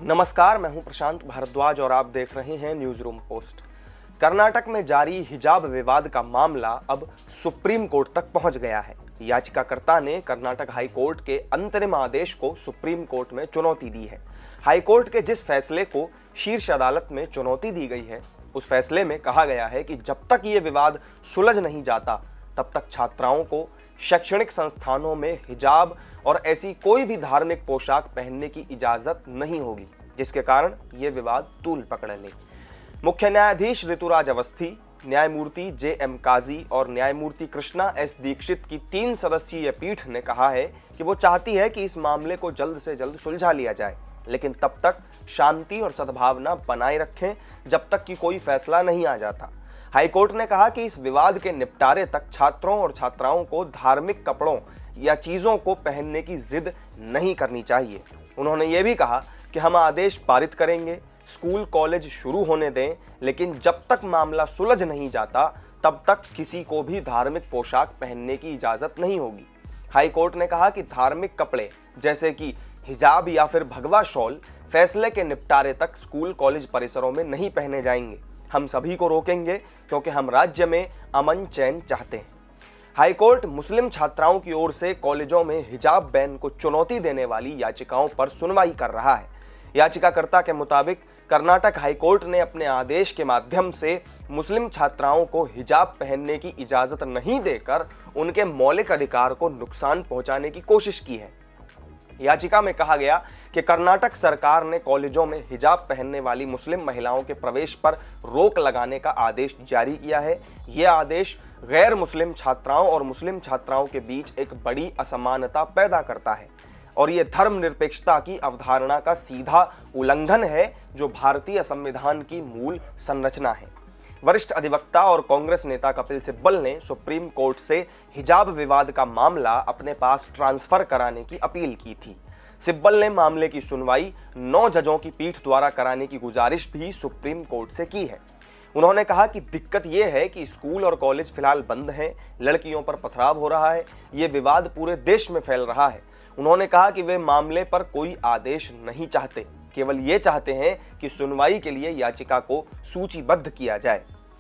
नमस्कार, मैं हूं प्रशांत भारद्वाज और आप देख रहे हैं न्यूज रूम पोस्ट। कर्नाटक में जारी हिजाब विवाद का मामला अब सुप्रीम कोर्ट तक पहुंच गया है। याचिकाकर्ता ने कर्नाटक हाई कोर्ट के अंतरिम आदेश को सुप्रीम कोर्ट में चुनौती दी है। हाई कोर्ट के जिस फैसले को शीर्ष अदालत में चुनौती दी गई है, उस फैसले में कहा गया है कि जब तक ये विवाद सुलझ नहीं जाता, तब तक छात्राओं को शैक्षणिक संस्थानों में हिजाब और ऐसी कोई भी धार्मिक पोशाक पहनने की इजाजत नहीं होगी, जिसके कारण ये विवाद तूल पकड़ ले। मुख्य न्यायाधीश ऋतुराज अवस्थी, न्यायमूर्ति जे.एम. काजी और न्यायमूर्ति कृष्णा एस. दीक्षित की 3 सदस्यीय पीठ ने कहा है कि वो चाहती है कि इस मामले को जल्द से जल्द सुलझा लिया जाए, लेकिन तब तक शांति और सद्भावना बनाए रखें जब तक कि कोई फैसला नहीं आ जाता। हाईकोर्ट ने कहा कि इस विवाद के निपटारे तक छात्रों और छात्राओं को धार्मिक कपड़ों या चीजों को पहनने की जिद नहीं करनी चाहिए। उन्होंने ये भी कहा कि हम आदेश पारित करेंगे, स्कूल कॉलेज शुरू होने दें, लेकिन जब तक मामला सुलझ नहीं जाता तब तक किसी को भी धार्मिक पोशाक पहनने की इजाजत नहीं होगी। हाई कोर्ट ने कहा कि धार्मिक कपड़े जैसे कि हिजाब या फिर भगवा शॉल फैसले के निपटारे तक स्कूल कॉलेज परिसरों में नहीं पहने जाएंगे। हम सभी को रोकेंगे क्योंकि हम राज्य में अमन चैन चाहते हैं। हाईकोर्ट मुस्लिम छात्राओं की ओर से कॉलेजों में हिजाब बैन को चुनौती देने वाली याचिकाओं पर सुनवाई कर रहा है। याचिकाकर्ता के मुताबिक कर्नाटक हाईकोर्ट ने अपने आदेश के माध्यम से मुस्लिम छात्राओं को हिजाब पहनने की इजाजत नहीं देकर उनके मौलिक अधिकार को नुकसान पहुंचाने की कोशिश की है। याचिका में कहा गया कि कर्नाटक सरकार ने कॉलेजों में हिजाब पहनने वाली मुस्लिम महिलाओं के प्रवेश पर रोक लगाने का आदेश जारी किया है। यह आदेश गैर मुस्लिम छात्राओं और मुस्लिम छात्राओं के बीच एक बड़ी असमानता पैदा करता है और यह धर्मनिरपेक्षता की अवधारणा का सीधा उल्लंघन है, जो भारतीय संविधान की मूल संरचना है। वरिष्ठ अधिवक्ता और कांग्रेस नेता कपिल सिब्बल ने सुप्रीम कोर्ट से हिजाब विवाद का मामला अपने पास ट्रांसफर कराने की अपील की थी। सिब्बल ने मामले की सुनवाई 9 जजों की पीठ द्वारा कराने की गुजारिश भी सुप्रीम कोर्ट से की है। उन्होंने कहा कि दिक्कत यह है कि स्कूल और कॉलेज फिलहाल बंद हैं, लड़कियों पर पथराव हो रहा है, ये विवाद पूरे देश में फैल रहा है। उन्होंने कहा कि वे मामले पर कोई आदेश नहीं चाहते, केवल ये चाहते हैं कि सुनवाई के लिए याचिका को सूचीबद्ध किया जाए।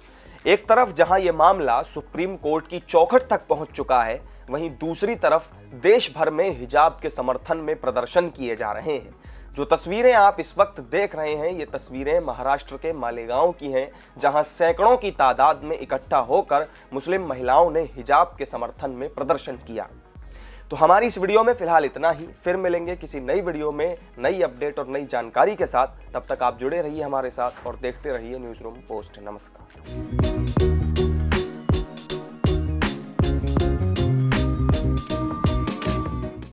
एक तरफ जहां यह मामला सुप्रीम कोर्ट की चौखट तक पहुंच चुका है, वहीं दूसरी तरफ देश भर में हिजाब के समर्थन में प्रदर्शन किए जा रहे हैं। जो तस्वीरें आप इस वक्त देख रहे हैं, ये तस्वीरें महाराष्ट्र के मालेगांव की हैं, जहां सैकड़ों की तादाद में इकट्ठा होकर मुस्लिम महिलाओं ने हिजाब के समर्थन में प्रदर्शन किया। तो हमारी इस वीडियो में फिलहाल इतना ही। फिर मिलेंगे किसी नई वीडियो में नई अपडेट और नई जानकारी के साथ। तब तक आप जुड़े रहिए हमारे साथ और देखते रहिए न्यूज़ रूम पोस्ट। नमस्कार।